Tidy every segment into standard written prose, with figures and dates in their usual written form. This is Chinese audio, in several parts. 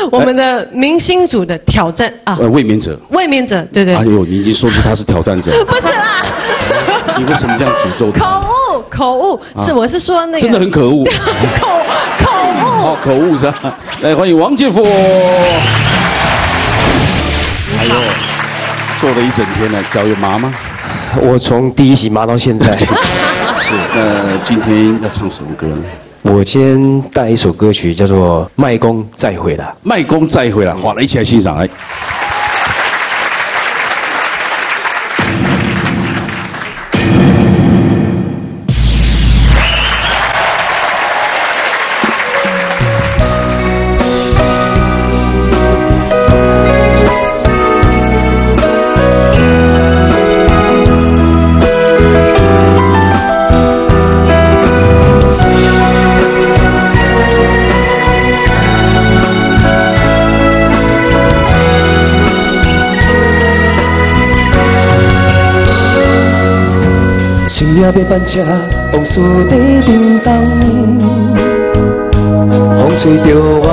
我们的明星组的挑战啊， 卫冕者， 卫冕者，对对。 哎呦，你已经说出他是挑战者， 不是啦， 你为什么这样诅咒他？ 口误，我是说那个， 真的很可恶， 口误， 哦，口误是吧？来，欢迎王建富。哎呦，做了一整天了，脚有麻吗？ 我从第一集麻到现在。 是，那今天要唱什么歌呢？ 我今天带一首歌曲叫做《卖公再回来》。 卖公再回来，好，来一起来欣赏来。 情也要搬车，往事在沉重，风吹着我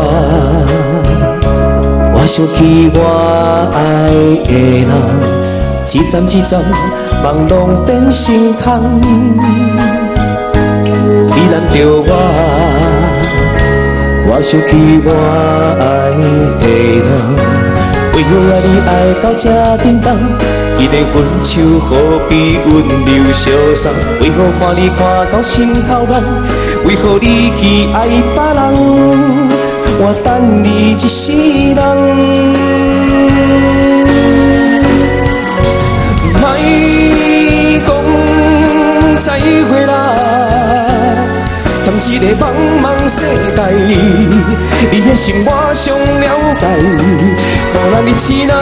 想起我爱的人，一站一站，梦拢变成空。你拦着我想起我爱的人，为何爱你爱到这沉重？一个分手何必温柔相送？为何看你看到心头乱？为何你去爱别人？我等你一世人。莫讲再会啦，谈这个茫茫世界，你的心我最了解。无咱日子人。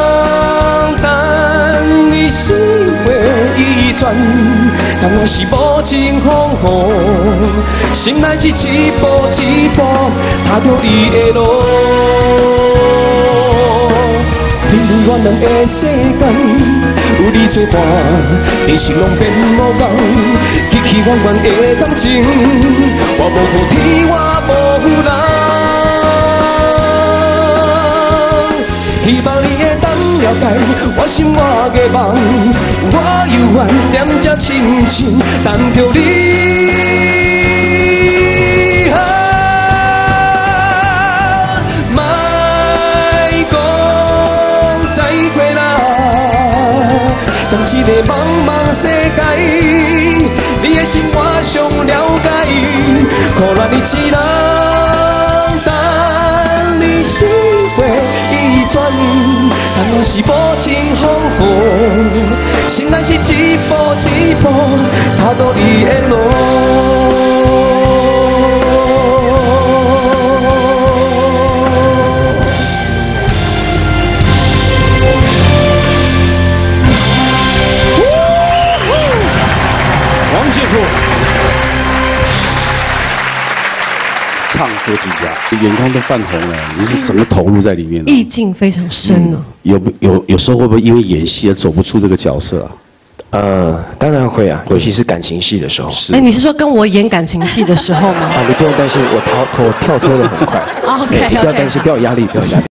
心会意转，但我是无情风雨，心内是一步一步踏着你的路。人与人的世间，有你作伴，人生拢变无同，起起怨怨的感情，我无负天，我无负人，希望你会当了解我心我的梦，我犹原念这深深等着你。莫讲再会啦，当这个茫茫世界，你的心我最了解，苦恋的一人等你心会意转。但我是无情风雨，心内是一步一步踏到你的路。 王建富唱作曲家，眼眶都泛红了，你是整个投入在里面的， 意境非常深哦。 有时候会不会因为演戏而走不出这个角色啊？ 当然会啊，尤其是感情戏的时候。 是。 哎，你是说跟我演感情戏的时候吗？ 啊，你不用担心，我跳脱得很快。 OK， 不要担心，不要有压力，不要有压力。